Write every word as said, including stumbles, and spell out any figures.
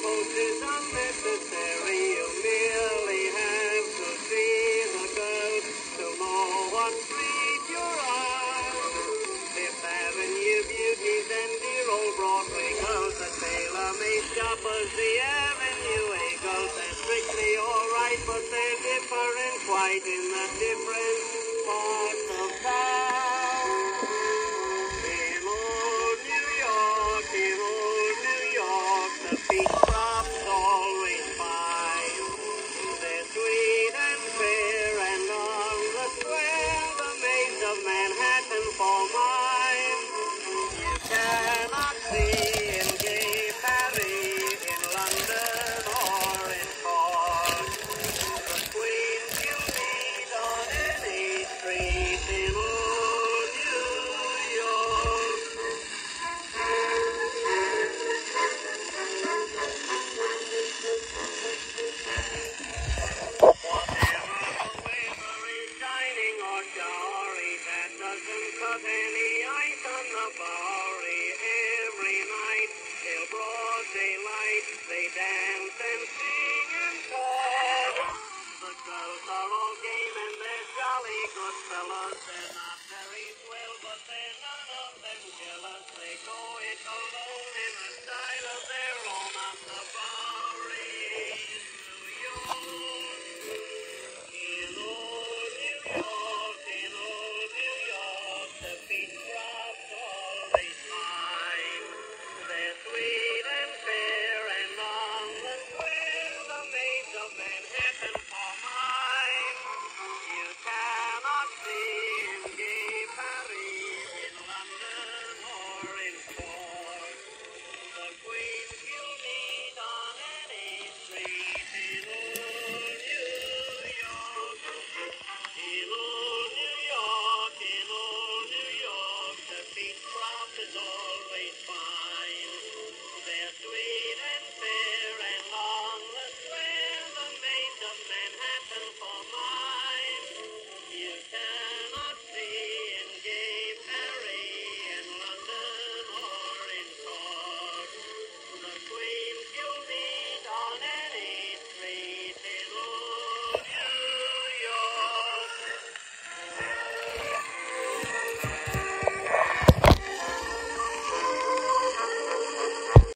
boast is unnecessary. You merely have to see the girl to know what treat your eyes. Fifth Avenue beauties and dear old Broadway girls, the tailor-made shoppers, the Avenue A girls, they're strictly alright, but they're different quite in the different parts of town. In old New York, in old New York, the beach crops always fine. They're sweet and fair, and on the square, the maids of Manhattan fall mine. You cannot see in gay Paris, in London, or in Cork, the queens you meet on any street in old New York. Whatever the weather is shining or showery, that doesn't cut any ice on the Bowery. Every night till broad daylight, they dance and sing and talk. The girls are all game and they're jolly good fellas. They're not very swell, but they're none of them jealous. They go it alone in a style of their own on the Bowery. New York, in old New York, in old New York, the beach crops always fine. They're sweet and fair, and on the square, the maids of Manhattan for mine. You cannot see in gay Paris, in London, or in Cork, the queens you meet